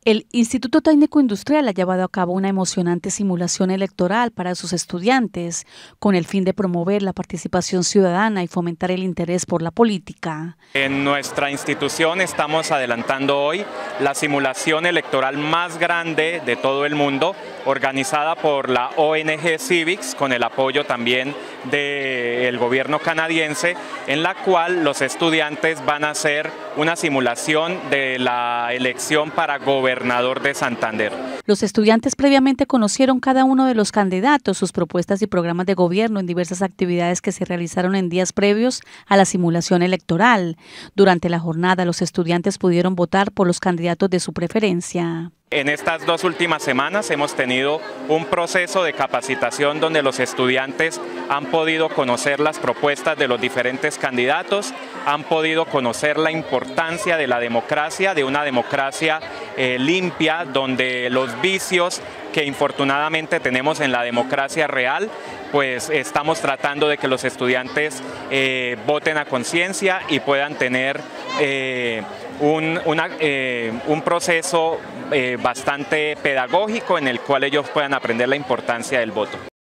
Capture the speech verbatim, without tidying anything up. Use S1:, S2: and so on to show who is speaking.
S1: El Instituto Técnico Industrial ha llevado a cabo una emocionante simulación electoral para sus estudiantes, con el fin de promover la participación ciudadana y fomentar el interés por la política.
S2: En nuestra institución estamos adelantando hoy la simulación electoral más grande de todo el mundo, organizada por la O N G Civics, con el apoyo también del gobierno canadiense, en la cual los estudiantes van a hacer una simulación de la elección para gobernador de Santander.
S1: Los estudiantes previamente conocieron cada uno de los candidatos, sus propuestas y programas de gobierno en diversas actividades que se realizaron en días previos a la simulación electoral. Durante la jornada, los estudiantes pudieron votar por los candidatos de su preferencia.
S2: En estas dos últimas semanas hemos tenido un proceso de capacitación donde los estudiantes han podido conocer las propuestas de los diferentes candidatos, han podido conocer la importancia de la democracia, de una democracia eh, limpia, donde los vicios que infortunadamente tenemos en la democracia real, pues estamos tratando de que los estudiantes eh, voten a conciencia y puedan tener eh, un, una, eh, un proceso eh, bastante pedagógico en el cual ellos puedan aprender la importancia del voto.